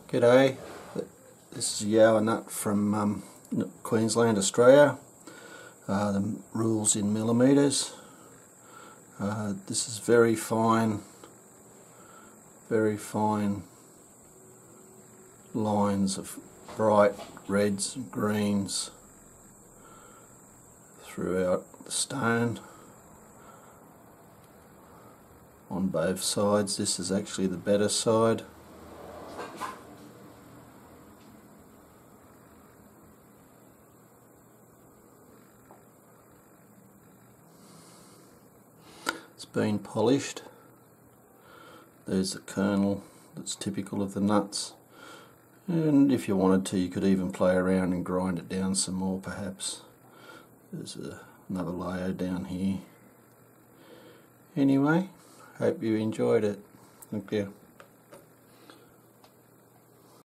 G'day, this is Yowah nut from Queensland, Australia. The rules in millimetres. This is very fine lines of bright reds and greens throughout the stone on both sides. This is actually the better side. It's been polished. There's the kernel that's typical of the nuts, and if you wanted to you could even play around and grind it down some more perhaps. There's another layer down here. Anyway, hope you enjoyed it. Thank you.